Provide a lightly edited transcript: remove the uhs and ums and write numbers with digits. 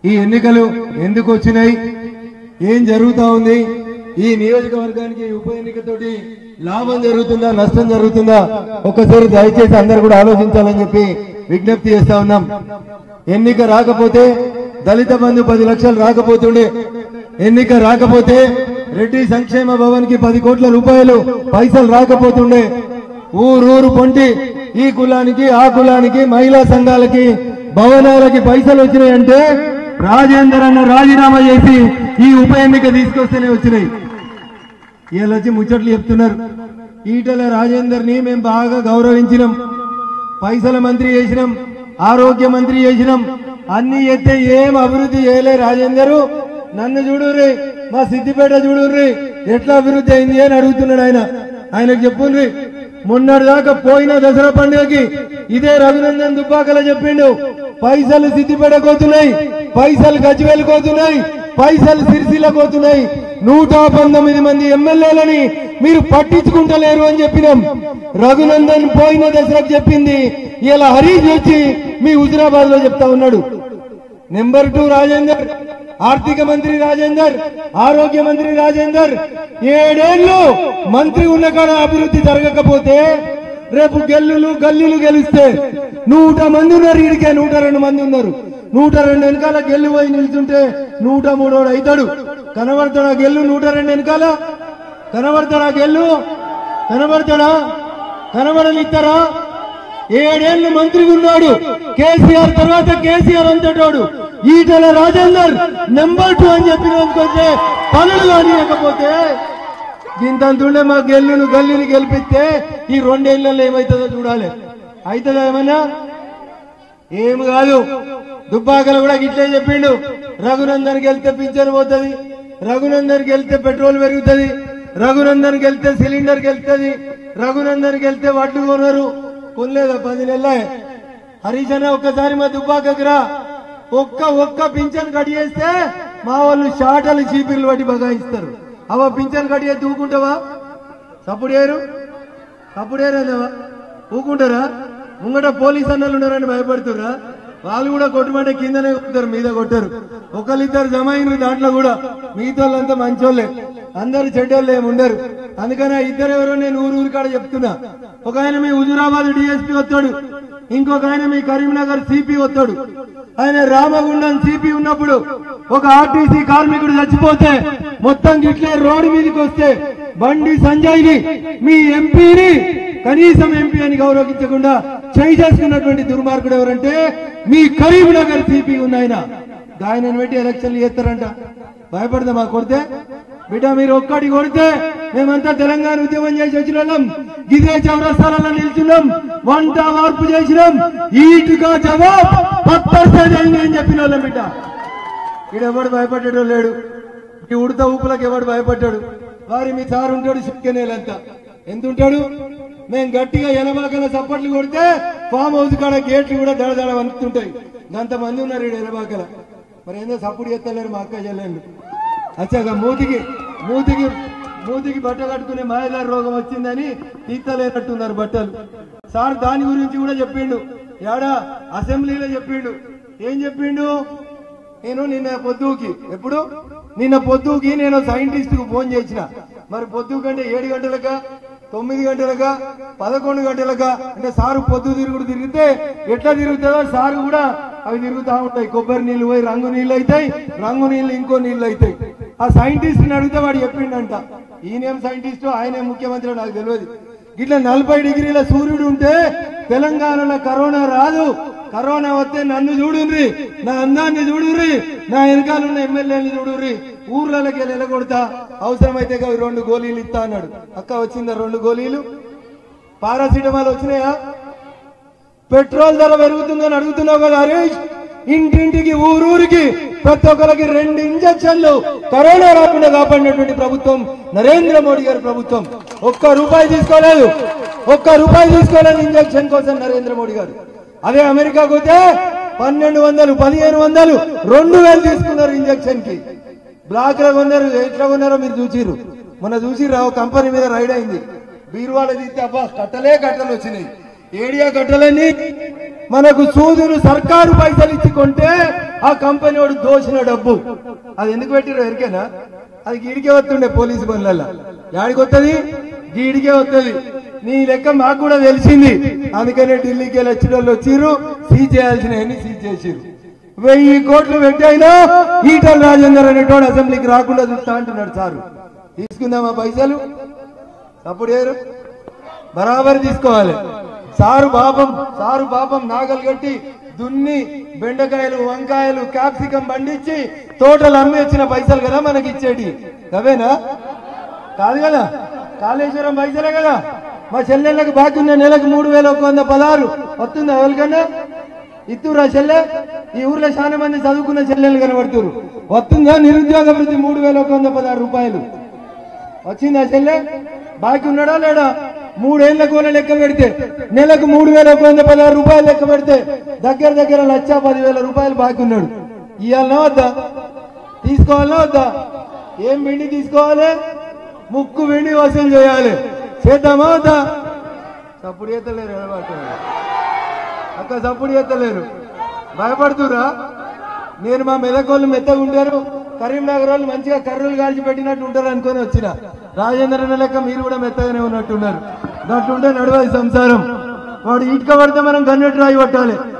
ఈ ఎన్నికలు ఎందుకు వచ్చినాయి, ఏం జరుగుతా ఉంది, ఈ నియోజకవర్గానికి ఉప ఎన్నికతోటి లాభం జరుగుతుందా నష్టం జరుగుతుందా ఒక్కసారి దయచేసి అందరూ కూడా ఆలోచించాలని చెప్పి విజ్ఞప్తి చేస్తా ఉన్నాం. ఎన్నిక రాకపోతే దళిత బంధు 10 లక్షలు రాకపోతుండే, ఎన్నిక రాకపోతే రెడ్డి సంక్షేమ భవన్ కి 10 కోట్ల రూపాయలు పైసలు రాకపోతుండే, ఊరూరు పొంటి ఈ కులానికి ఆ కులానికి మహిళా సంఘాలకి భవనాలకి పైసలు వచ్చినాయంటే రాజేందర్ అన్న రాజీనామా చేసి ఈ ఉప ఎన్నిక తీసుకొస్తేనే వచ్చినాయి. వీళ్ళు వచ్చి ముచ్చట్లు చెప్తున్నారు. ఈటల రాజేందర్ ని మేము బాగా గౌరవించినాం, పైసల మంత్రి చేసినాం, ఆరోగ్య మంత్రి చేసినాం, అన్ని ఎత్తే ఏం అభివృద్ధి చేయలే రాజేందర్. నన్ను చూడుర్రి, మా సిద్దిపేట చూడుర్రి ఎట్లా అభివృద్ధి అయింది అని అడుగుతున్నాడు ఆయన. ఆయనకు చెప్పుండ్రి, మొన్నటి దాకా పోయిన దసరా పండుగకి ఇదే రఘునందన్ దుబ్బాకల చెప్పిండు, పైసలు సిద్దిపేట కోతున్నాయి, పైసలు గజ్వేల్ కోతున్నాయి, పైసలు సిరిసిల్ల కోతున్నాయి, 119 మంది ఎమ్మెల్యేలని మీరు పట్టించుకుంటలేరు అని చెప్పినాం. రఘునందన్ పోయిన దసరాకు చెప్పింది ఇలా హరీష్ వచ్చి మీ హుజురాబాద్ లో చెప్తా ఉన్నాడు. నెంబర్ 2 రాజేందర్, ఆర్థిక మంత్రి రాజేందర్, ఆరోగ్య మంత్రి రాజేందర్ 7 ఏళ్లు మంత్రి ఉన్న కాడ అభివృద్ధి జరగకపోతే రేపు గల్లీలు గెలిస్తే 100 మంది ఉన్నారు, ఈడికే 102 మంది ఉన్నారు. 102 వెనకాల గెల్లు పోయి నిల్చుంటే 103 అవుతాడు. కనబడతాడా గెల్లు? 102 వెనకాల కనబడతాడా గెల్లు? కనబడతాడా? కనబడనిస్తారా? 7 ఏళ్లు మంత్రిగా ఉన్నాడు. కేసీఆర్ తర్వాత కేసీఆర్ అంతటోడు. ఈటల రాజేందర్ నెంబర్ 2 అని చెప్పినందుకొస్తే పనులు కానియకపోతే దీంతంతుండే మా గల్లీని గెలిపిస్తే ఈ 2 ఏళ్లలో ఏమవుతుందో చూడాలి. అవుతుందా ఏమన్నా? ఏమి కాదు. దుబ్బాకలు కూడా గిట్లే చెప్పిండు, రఘునందన్ గెలిస్తే పింఛన్ పోతుంది, రఘునందన్ గెలిస్తే పెట్రోల్ పెరుగుతుంది, రఘునందన్ గెలిస్తే సిలిండర్ గెలుస్తుంది, రఘునందన్ గెలిస్తే వడ్లు కొనరు. కొనలేదా 10 నెలలే? హరీష్ అన్న ఒక్కసారి మా దుబ్బాకకు రా, ఒక్క పింఛన్ కట్ చేస్తే మా వాళ్ళు షాటలు చీపిర్లు పట్టి బగాయిస్తారు. అవ పింఛన్ కట్ చేసి ఊకుంటావా? సప్పుడేరు అదేవా ఊకుంటారా? ముంగట పోలీస్ అన్నలు ఉన్నారని భయపడుతురా? వాళ్ళు కూడా కొట్టుమంటే కిందనే కొడతారు, మీద కొట్టారు. ఒకళ్ళిద్దరు జమ అయినరు దాంట్లో కూడా. మిగతా వాళ్ళంతా మంచోళ్లే, అందరు చెడ్డోళ్ళు ఏమి ఉండరు. అందుకని ఇద్దరు ఎవరో నేను ఊరు కాడ చెప్తున్నా. ఒక ఆయన మీ హుజురాబాద్ డిఎస్పీ వస్తాడు, ఇంకొక ఆయన మీ కరీంనగర్ సిపి వస్తాడు. ఆయన రామగుండం సిపి ఉన్నప్పుడు ఒక ఆర్టీసీ కార్మికుడు చచ్చిపోతే మొత్తం గిట్లే రోడ్డు మీదకి వస్తే బండి సంజయ్ ని మీ ఎంపీని కనీసం ఎంపీ అని గౌరవించకుండా చేయి చేసుకున్నటువంటి దుర్మార్గుడు ఎవరంటే మీ కరీంనగర్ సిపి ఉన్నాయన. ఆయనను పెట్టి ఎలక్షన్లు చేస్తారంట. భయపడదామా కొడితే? బిడ్డ మీరు ఒక్కటి కొడితే మేమంతా తెలంగాణ ఉద్యమం చేసి వచ్చిన వాళ్ళం, గిదే చౌరస్తాలలో నిల్చున్నాం, వంట వార్పు చేసినాం, ఈటుగా జవాబ్ 10% అయింది అని చెప్పిన వాళ్ళం. బిడ్డ ఈడెవడు భయపడ్డాడు లేడు, ఈ ఉడత ఊపులకు ఎవడు భయపడ్డాడు? వారి మీ సార్ ఉంటాడు చిక్కెనేలంతా. ఎంత ఉంటాడు? మేము గట్టిగా ఎలబాకల చప్పట్లు కొడితే ఫామ్ హౌస్ కాడ గేట్లు కూడా దడదడ వణుకుతుంటాయి. అంతమంది ఉన్నారు ఈడ ఎలబాకల. మరి ఏందో సప్పుడు చేస్తలేరు మా అక్క చెల్లెళ్ళు. అచ్చాగా మూతికి బట్ట కట్టుకునే మాయదారి రోగం వచ్చిందని తీర్చలేనట్టున్నారు బట్టలు. సార్ దాని గురించి కూడా చెప్పిండు, ఏడా అసెంబ్లీలో చెప్పిండు. ఏం చెప్పిండు? నేను నిన్న పొద్దుకి నేను సైంటిస్ట్ కు ఫోన్ చేసిన. మరి పొద్దు కంటే 7 గంటలకా 9 గంటలకా 11 గంటలకా అంటే సారు పొద్దు తిరిగితే ఎట్లా తిరుగుతుందో సారు కూడా అవి తిరుగుతా ఉంటాయి. కొబ్బరి నీళ్లు పోయి రంగు నీళ్లు అవుతాయి, రంగు నీళ్లు ఇంకో నీళ్లు అవుతాయి. ఆ సైంటిస్ట్ ని అడిగితే వాడు చెప్పిండంట. ఈయనేం సైంటిస్టు, ఆయనే ముఖ్యమంత్రి నాకు తెలియదు. ఇట్లా 40 డిగ్రీల సూర్యుడు ఉంటే తెలంగాణలో కరోనా రాదు. కరోనా వస్తే నన్ను చూడుర్రి, నా అందాన్ని చూడుర్రి, నా వెనకాలన్న ఎమ్మెల్యేని చూడుర్రి, ఊర్లకి వెళ్ళగొడతా, అవసరమైతే 2 గోళీలు ఇస్తా అన్నాడు. అక్క వచ్చిందా 2 గోళీలు? పారాసిటమాల్ వచ్చినాయా? పెట్రోల్ ధర పెరుగుతుందని అడుగుతున్నావు కదా హరీష్? ఇంటింటికి ఊరూరికి ప్రతి ఒక్కరికి 2 ఇంజక్షన్లు కరోనా రాకుండా కాపాడినటువంటి ప్రభుత్వం నరేంద్ర మోడీ గారి ప్రభుత్వం. ఒక్క రూపాయి తీసుకోలేదు ఇంజక్షన్ కోసం నరేంద్ర మోడీ గారు. అదే అమెరికాకు పోతే 1200, 1500, 2000 తీసుకున్నారు ఇంజక్షన్ కి. బ్లాక్ లో కొన్నారు. ఎట్లా కొన్నారో మీరు చూసిర్రు, మొన్న చూసిర్రా? ఒక కంపెనీ మీద రైడ్ అయింది, బీరువాడ తీస్తే అబ్బా కట్టలే కట్టలు వచ్చినాయి. ఏడియా కట్టలన్నీ మనకు సూదులు సర్కారు పైసలు ఇచ్చి కొంటే ఆ కంపెనీ వాడు దోచిన డబ్బు అది ఎందుకు పెట్టిరో ఎరికేనా? అది గీడికే వస్తుండే పోలీసు పనులలో. యాడికి వస్తుంది? గీడికే వస్తుంది. నీ లెక్క మాకు కూడా తెలిసింది. అందుకనే ఢిల్లీకి వెళ్ళి వచ్చిన వాళ్ళు వచ్చిర్రు, సీజ్ చేయాల్సినవన్నీ సీజ్ చేసిర్రు. 1000 కోట్లు పెట్టైనా ఈటల రాజేందర్ అనేటోడు అసెంబ్లీకి రాకుండా చూస్తా అంటున్నాడు. సారు తీసుకుందామా పైసలు? అప్పుడు ఏరు బరాబర్ తీసుకోవాలి. సారు పాపం నాగలు కట్టి దున్ని బెండకాయలు, వంకాయలు, క్యాప్సికం పండించి తోటలు అమ్మి వచ్చిన పైసలు కదా మనకి ఇచ్చేటి. అవేనా? కాదు కదా. కాళేశ్వరం పైసలే కదా. మా చెల్లెళ్ళకి బాకీ ఉన్న నెలకు 3116 వస్తుందా? ఎవరికన్నా ఇత్తురా చెల్లె? ఈ ఊర్లో చాలా మంది చదువుకున్న చెల్లెలు కనబడుతురు. వస్తుందా? నిరుద్యోగ వృత్తి 3116 రూపాయలు వచ్చిందా చెల్లె? బాకీ ఉన్నాడా లేడా? 3 ఏళ్ల కోన లెక్క పెడితే నెలకు 3116 రూపాయలు లెక్క పెడితే దగ్గర 1,10,000 రూపాయలు బాకీ ఉన్నాడు. ఇవ్వాలనా వద్దా? తీసుకోవాలనా వద్దా? ఏం వెండి తీసుకోవాలి? ముక్కు వెండి వసూలు చేయాలి. చేద్దామా వద్దా? సప్పుడు చేతలేరు. అక్క సప్పుడు చేతలేరు. భయపడుతురా? నేను మా మెదకోళ్ళు మెత్తగా ఉంటారు, కరీంనగర్ వాళ్ళు మంచిగా కర్రలు కాల్చి పెట్టినట్టు ఉంటారు అనుకుని వచ్చిన. రాజేంద్ర లెక్క మీరు కూడా మెత్తగానే ఉన్నట్టున్నారు. దాంట్లుంటే నడవాలి సంసారం. వాడు ఇటుక పడితే మనం గన్నెట్టు రాయి పట్టాలి.